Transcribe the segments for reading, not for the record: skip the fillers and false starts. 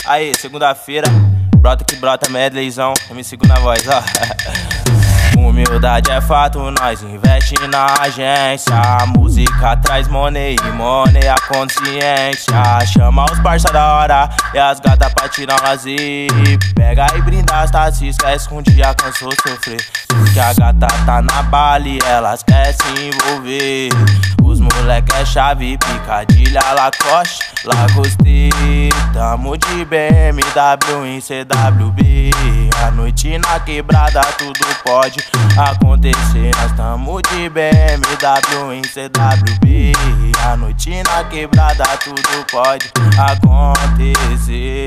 Aí, segunda-feira, brota que brota, medleyzão, me sigo na voz, ó. Humildade é fato, nós investe na agência. A música traz money e money a consciência. Chama os parça da hora e as gatas pra tirar um lazer. Pega e brinda as taças, esquece que um dia cansou sofrer. Porque a gata tá na bala e elas querem se envolver. Os moleque é chave, picadilha, Lacoste, Lagostei. Tamo de BMW em CWB. A noite na quebrada tudo pode acontecer. Nós tamo de BMW em CWB. A noite na quebrada tudo pode acontecer.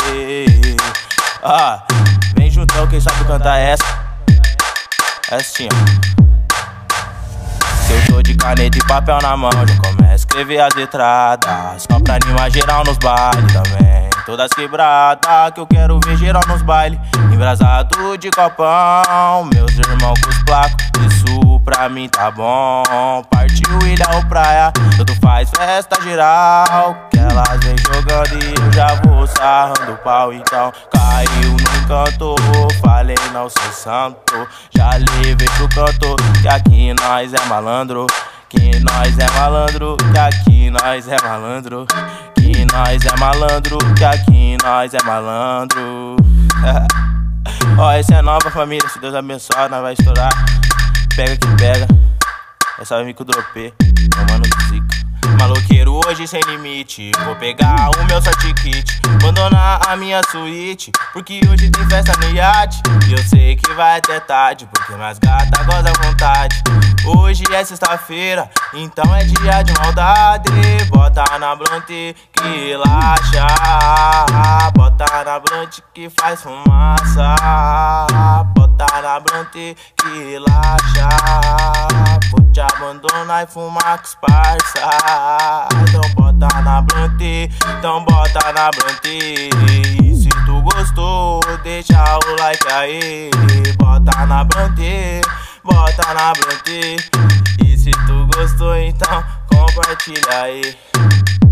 Vem juntão, quem sabe cantar essa. É assim, ó. Se eu tô de caneta e papel na mão, já começo a escrever as letradas. Só pra animar geral nos bailes também. Todas quebradas que eu quero ver geral nos bailes. Embrasado de copão, meus irmãos com os placos. Isso pra mim tá bom. Partiu ilha ou praia, tudo faz festa geral. Que elas vem jogando e eu já vou sarrando o pau. Então caiu no canto, falei não sou santo. Já levei pro canto, que aqui nós é malandro. Que nós é malandro, que aqui nós é malandro. Que nós é malandro, que aqui nós é malandro. Ó, essa é nova família, se Deus abençoar, nós vai estourar. Pega que pega, essa vai vir com o dropê, meu mano zica. Maloqueiro hoje sem limite, vou pegar o meu kit, abandonar a minha suíte, porque hoje tem festa no iate. E eu sei que vai até tarde, porque minhas gatas gozam à vontade. Hoje é sexta-feira, então é dia de maldade. Bota na blunt que relaxa, bota na blunt que faz fumaça. Bota na blunt que relaxa, vou te abandonar e fumar com os parça. Então bota na blunt, então bota na blunt. E se tu gostou, deixa o like aí. Bota na blunt, bota na blunt. E se tu gostou, então compartilha aí.